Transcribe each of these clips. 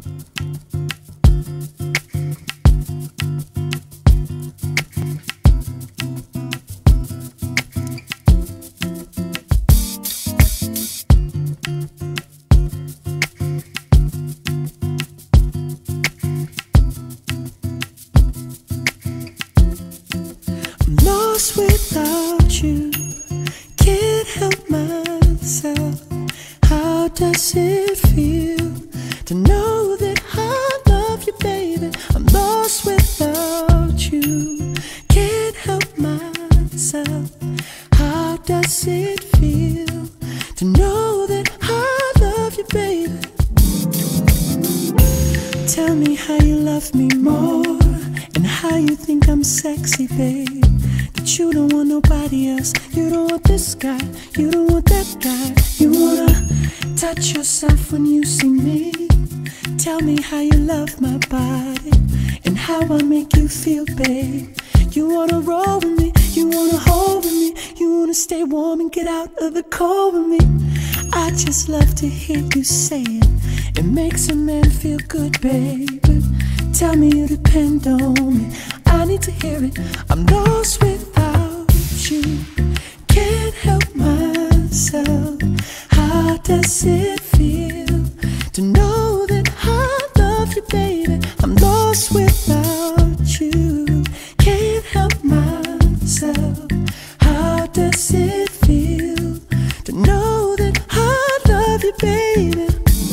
Without you, can't help myself. How does it feel to know that I love you, baby? I'm lost without you, can't help myself. How does it feel to know that I love you, baby? Tell me how you love me more, and how you think I'm sexy, babe. That you don't want nobody else, you don't want this guy, you don't want that guy. You wanna touch yourself when you see me. Tell me how you love my body, and how I make you feel, babe. You wanna roll with me, you wanna hold with me, you wanna stay warm and get out of the cold with me. I just love to hear you say it, it makes a man feel good, baby. Tell me you depend on me, I need to hear it. I'm lost without you, can't help myself. How does it feel to know that I love you, baby? I'm lost without you, can't help myself. How does it feel to know that I love you, baby?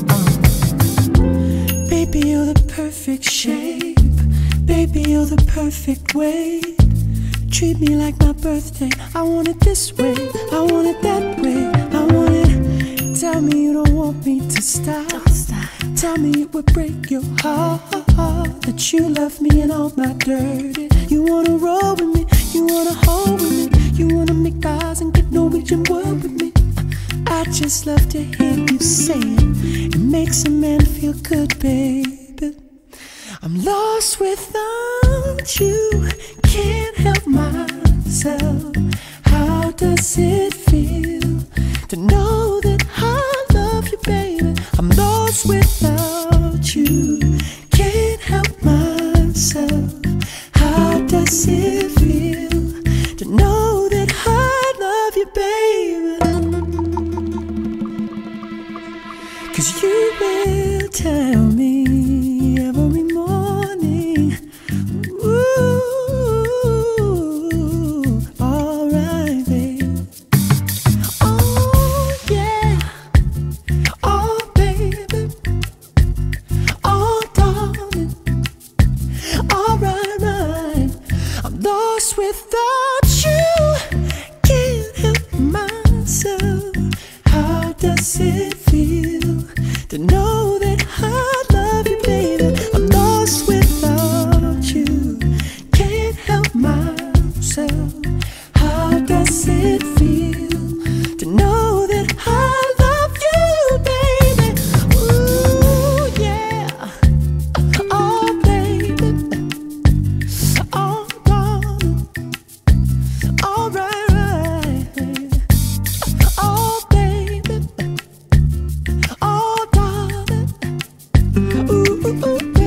Baby, you're the perfect shape, baby, you're the perfect weight. Treat me like my birthday, I want it this way, I want it that way, I want it. Tell me you don't want me to stop, don't stop. Tell me it would break your heart that you love me and all my dirty. You wanna roll with me, you wanna hold with me, you wanna make eyes and get Norwegian word with me. I just love to hear you say it, it makes a man feel good, baby. I'm lost without you, can't help myself. How does it feel to know that I love you, baby? I'm lost without you, can't help myself. How does it feel to know that I love you, baby? 'Cause you will tell me every morning, ooh, alright, babe. Oh, yeah, oh, baby, oh, darling, alright, right. I'm lost without you, can't help myself. How does it feel to know that I love you, baby? I'm lost without you, can't help myself. How does it feel to know that I love you, baby? Ooh, yeah, oh, baby, oh, darling, all right, right, baby. Oh, baby, oh, darling, ooh, ooh, ooh.